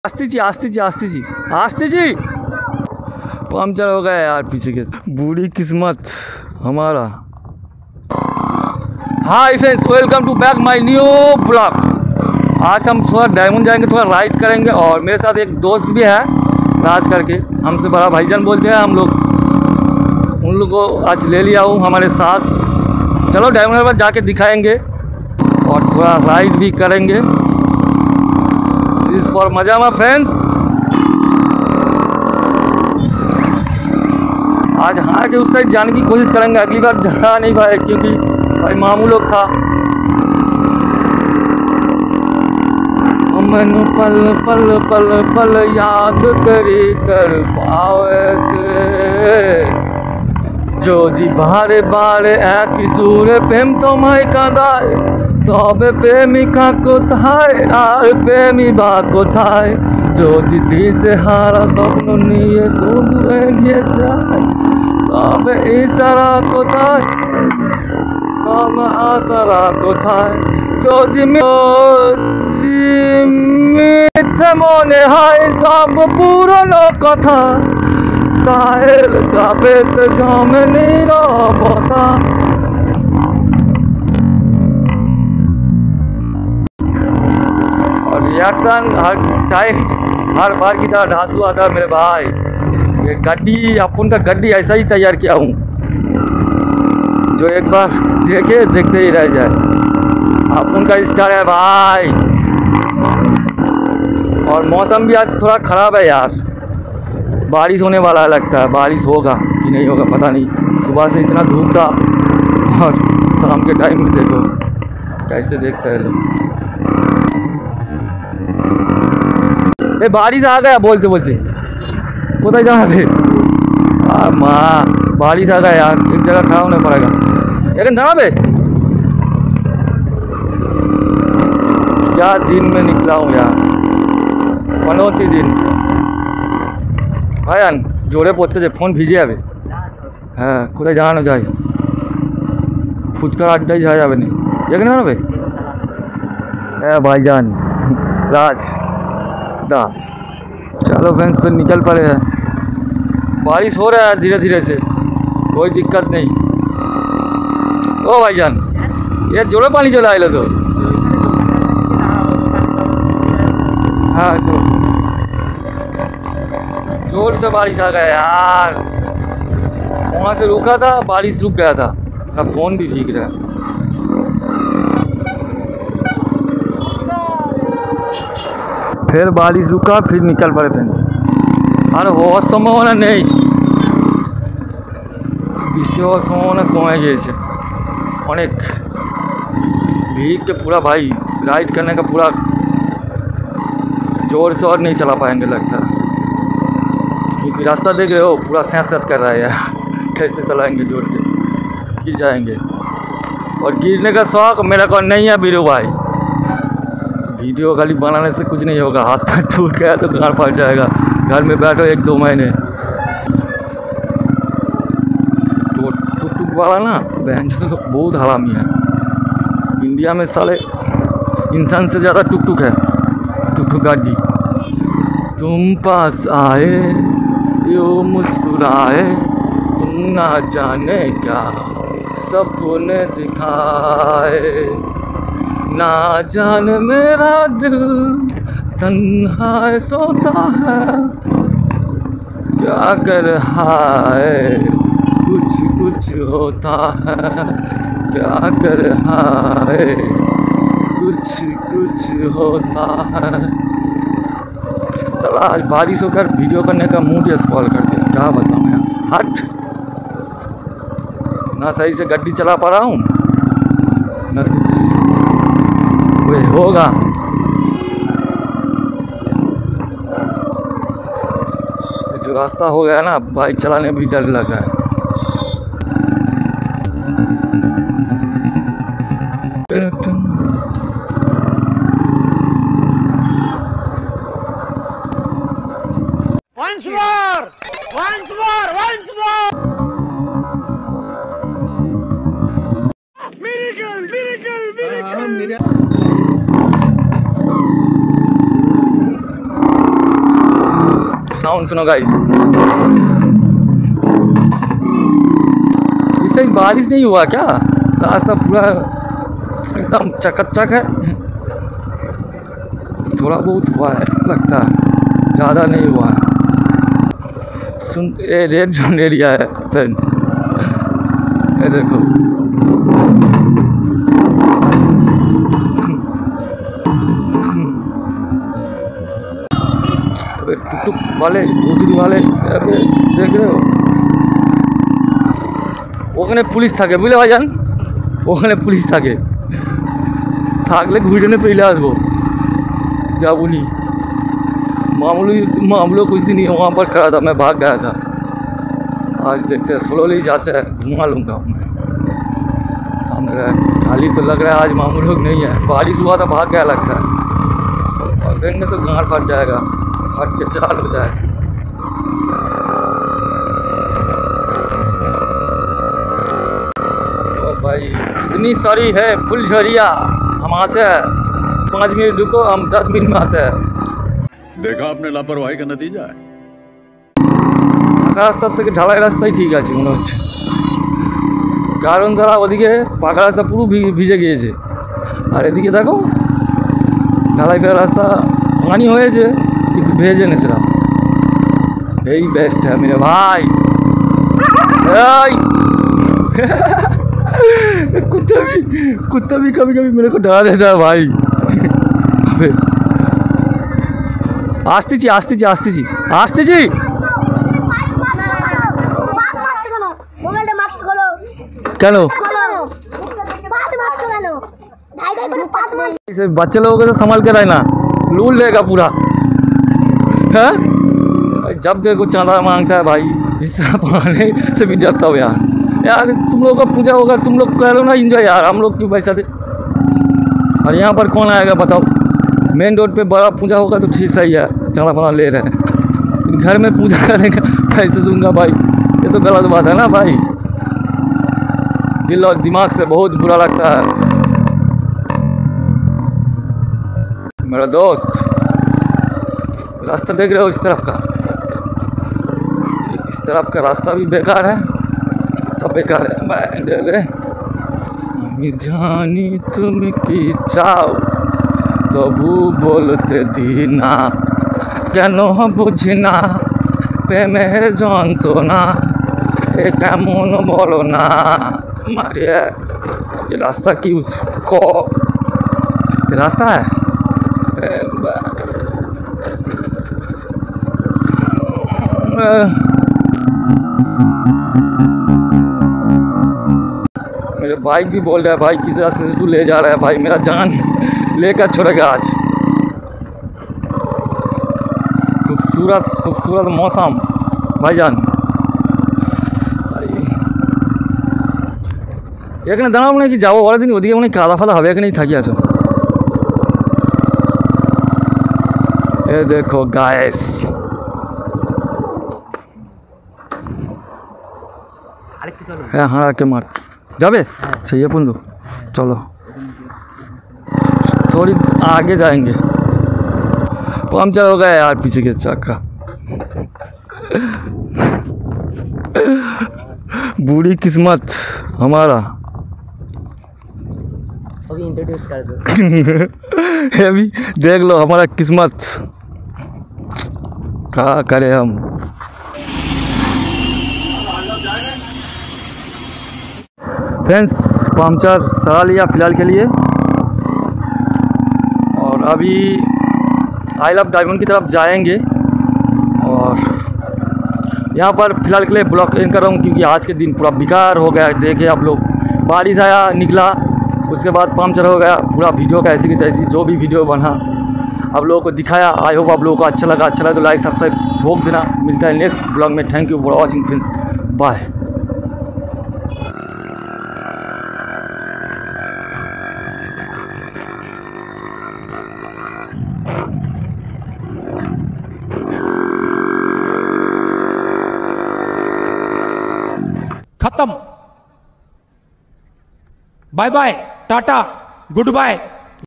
आस्ते जी आस्ते जी आस्ते जी आस्ते जी। पंचर हो गया यार पीछे के। बुरी किस्मत हमारा। Hi friends, welcome to back my new blog. आज हम थोड़ा डायमंड जाएंगे, थोड़ा राइड करेंगे और मेरे साथ एक दोस्त भी है राज करके, हमसे बड़ा भाईजान बोलते हैं हम लोग। उन लोग को आज ले लिया हूँ हमारे साथ। चलो डायमंड पर जाके दिखाएंगे और थोड़ा राइड भी करेंगे। दिस फॉर मजा मा फ्रेंड्स। आज हाँ के उस साइड जाने की कोशिश करेंगे। अगली बार जा नहीं पाए क्योंकि भाई मामू लोग था। मन पल पल पल पल याद करी कर पावे से जो दी बारे बारे एक किशोर प्रेम तो माय कादाय तबे प्रेमिका कोथाय আর প্রেমিবা কোথায় যদি দিশে হারা স্বপ্ন নিয়ে শুধু এগিয়ে যায় তবে ইশারা কোথায় তবে আশারা কোথায় যদি মিথ্যে মনে হয় সব পুরনো কথা সাহেল যাবে তো জমে নীরবতা। रिएक्शन हर टाइम हर बार की तरह ढांसू आता है मेरे भाई। ये गड्डी अपन का गड्डी ऐसा ही तैयार किया हूँ जो एक बार देखे देखते ही रह जाए। अपन का स्टार है भाई। और मौसम भी आज थोड़ा ख़राब है यार, बारिश होने वाला लगता है। बारिश होगा कि नहीं होगा पता नहीं। सुबह से इतना धूप था और शाम के टाइम में देखो कैसे देखता है लोग। बारिश आ गया बोलते बोलते कोথায় जाना माँ बारिश आ गया यार। एक जगह खड़ा होना पड़ेगा। लेकिन दाड़ा क्या दिन में निकला हूँ यार, पनौती दिन भाई जोरे पड़ते फोन भिजे जाए। हाँ कोথায় जाना जाए फुचकार अड्डाई जा जाए नहीं एक ना भाई भाईजान राज दा। चलो फ्रेंड्स फिर निकल पड़े हैं। बारिश हो रहा है धीरे धीरे से, कोई दिक्कत नहीं। ओ भाईजान ये जोड़े पानी चला आए तो। हाँ तो जोर से बारिश आ गया यार। वहाँ से रुका था, बारिश रुक गया था। अब फोन भी भीग रहा है। फिर बारिश रुका फिर निकल पड़े फ्रेंड्स। अरे হওয়ার সম্ভাবনা নেই, বৃষ্টি হওয়ার সম্ভাবনা কমে গিয়েছে অনেক। भीग के पूरा भाई राइड करने का पूरा जोर से और नहीं चला पाएंगे लगता है क्योंकि रास्ता देख रहे हो पूरा सैंत कर रहा है यार। कैसे चलाएंगे जोर से, गिर जाएंगे। और गिरने का शौक मेरा को नहीं है बीरू भाई। वीडियो खाली बनाने से कुछ नहीं होगा। हाथ पैर टूट गया तो घर फट जाएगा। घर में बैठो 1-2 महीने। तो टुक टुक वाला ना बहन तो बहुत हरामी है। इंडिया में साले इंसान से ज़्यादा टुक टुक है। टुक टुक गाड़ी तुम पास आए यो मुस्कुराए तुम ना जाने क्या सपने दिखाए ना जान मेरा दिल तन्हा सोता है क्या कर रहा है कुछ कुछ होता है क्या कर रहा है कुछ कुछ होता है। साला आज बारिश होकर वीडियो करने का मूड ही स्पॉइल कर दिया। क्या बताऊँ यार, हट ना सही से गड्डी चला पा रहा हूँ ना होगा। जो रास्ता हो गया ना बाइक चलाने में भी डर लग रहा है। Once more! Once more! Once more! Miracle! Miracle! Miracle! Sound सुनो गाइस। इससे बारिश नहीं हुआ क्या? रास्ता पूरा एकदम चकाचक है। थोड़ा बहुत हुआ है लगता है, ज़्यादा नहीं हुआ है। ये रेड जोन एरिया है फ्रेंड्स, ये देखो। टुक वाले दूसरी वाले देख रहे हो, ওখানে পুলিশ থাকে বুঝলে ভাইজান, ওখানে পুলিশ থাকে, থাকলে ঘুরে পেলে আসবো, जाबू नहीं। मामूली कुछ दिन वहाँ पर खड़ा था, मैं भाग गया था। आज देखते हैं, स्लोली जाते हैं, घुमा लूँगा मैं। सामने रहा खाली तो लग रहा है आज मामूली लोग नहीं है। बारिश हुआ था, भाग गया लगता है। पकड़ेंगे तो गाँड फट जाएगा, फट के चाल हो जाए। ओ भाई इतनी सारी है फुलझड़िया। हम आते हैं 5 मिनट रुको, हम 10 मिनट में आते हैं। देखा आपने लापरवाही का नतीजा है। পাকা রাস্তার থেকে ঢালাই রাস্তাই ঠিক আছে মনে হচ্ছে, কারণ যারা ওদিকে পাকা রাস্তা পুরো ভিজে গিয়েছে, আর এদিকে দেখো ঢালাই ফেরা রাস্তা পানি হয়েছে কিন্তু ভেজে নেছে না। এই বেস্ট है मेरे भाई। कुत्ता भी कभी कभी मेरे को डरा देता है भाई। आस्ते जी क्यों बच्चे लोगों को तो संभाल के रहना, लूट लेगा पूरा है। जब देखो चांदा मांगता है भाई, इस तरह पाने से भी डरता हूँ यार। तुम लोग का पूजा होगा, तुम लोग करो ना इंजॉय यार, हम लोग क्यों पैसा दे। और यहाँ पर कौन आएगा बताओ? मेन रोड पे बड़ा पूजा होगा तो ठीक सही है, चांदा पाना ले रहे हैं। घर में पूजा करेगा पैसे दूंगा भाई, ये तो गलत बात है ना भाई। दिल और दिमाग से बहुत बुरा लगता है। मेरा दोस्त रास्ता देख रहे हो, इस तरफ का रास्ता भी बेकार है, सब बेकार है। मैं जानी तुम की चाओ तबु बोलते दीना, কেন বুঝি না প্রেমের যন্ত্রণা, এ কেমন বলো না মারিয়া। ये रास्ता की उसको रास्ता है मेरे बाइक भी बोल रहा है भाई किस रास्ते से तू ले जा रहा है भाई, मेरा जान लेकर छोड़ेगा आज। खूबसूरत मौसम भाईजान। এখানে দাঁড়াবো নাকি যাবো বড় দিন, ওদিকে মনে কাদা ফাদা হবে, এখানেই থাকি আসো। এ দেখো গাইস, হ্যাঁ হাঁড়াকে মার যাবে সেই বন্ধু, चलो थोड़ी आगे जाएंगे। पंचर हो गया यार पीछे के चक्का। बुरी किस्मत हमारा। अभी इंट्रोड्यूस कर दो। अभी देख लो हमारा किस्मत, क्या करें हम। फ्रेंड्स पंचर सरा लिया फ़िलहाल के लिए, और अभी आई लव डायमंड की तरफ जाएंगे। और यहाँ पर फ़िलहाल के लिए ब्लॉग एंड कर रहा हूँ, क्योंकि आज के दिन पूरा बेकार हो गया। देखे आप लोग, बारिश आया निकला, उसके बाद पंचर हो गया पूरा। वीडियो का ऐसी की तैसी जो भी वीडियो बना आप लोगों को दिखाया। आई होप आप लोगों को अच्छा लगा तो लाइक सब्सक्राइब ठोक देना। मिलता है नेक्स्ट ब्लॉग में। Thank you for watching friends, bye. खत्म, bye bye, tata, good bye.